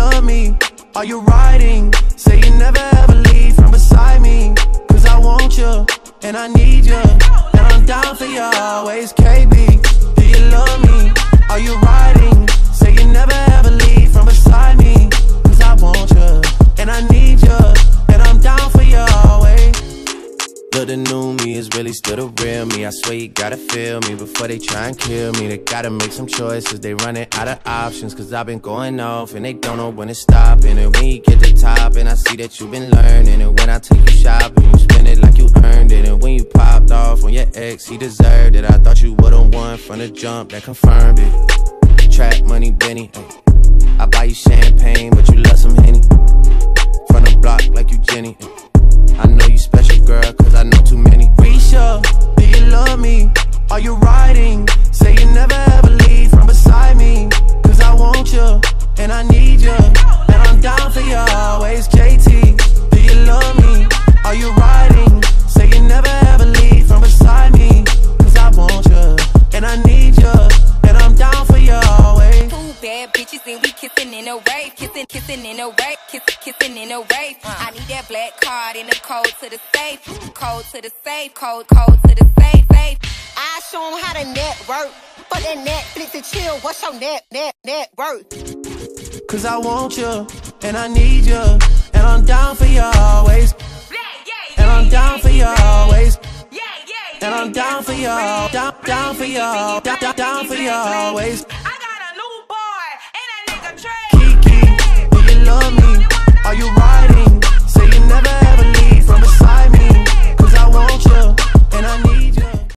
love me? Are you riding? Say you never ever leave from beside me. Cause I want you, and I need you, and I'm down for you always, KB. Do you love me? Are you riding? Say you never ever leave from beside me. Cause I want you, and I need you, and I'm down for you always. Look, the new me is really still the real me. I swear you gotta feel me before they try and kill me. They gotta make some choices, they running out of options. Cause I've been going off and they don't know when it's stopping. And when you get to top and I see that you've been learning. And when I take you shopping, you spend it like you earned it. And when you popped off on your ex, he deserved it. I thought you would've won from the jump, that confirmed it. Trap money, Benny, ay. I buy you champagne, but you love some Henny. From the block like you Jenny, ay. I know you special, girl, cause I know too many. Risha, do you love me? Are you riding? Say you never ever leave from beside me. Cause I want you, and I need you, and I'm down for you always, JT. Do you love me? Are you riding? Say you never ever leave from beside me. Cause I want you, and I need you, and I'm down for you always. Two bad bitches and we kissing in a wave. Kissing in a wave. Kissing in a wave. I need that black card and the code to the safe. Code to the safe. Code to the safe. I show them how to network. For that Netflix and chill, what's your net worth? Cause I want you, and I need you, and I'm down for you always. And I'm down for you always. And I'm down for you, down for you, down for you always. I got a new boy and a nigga Trey. Kiki, do you love me? Are you riding? Say you never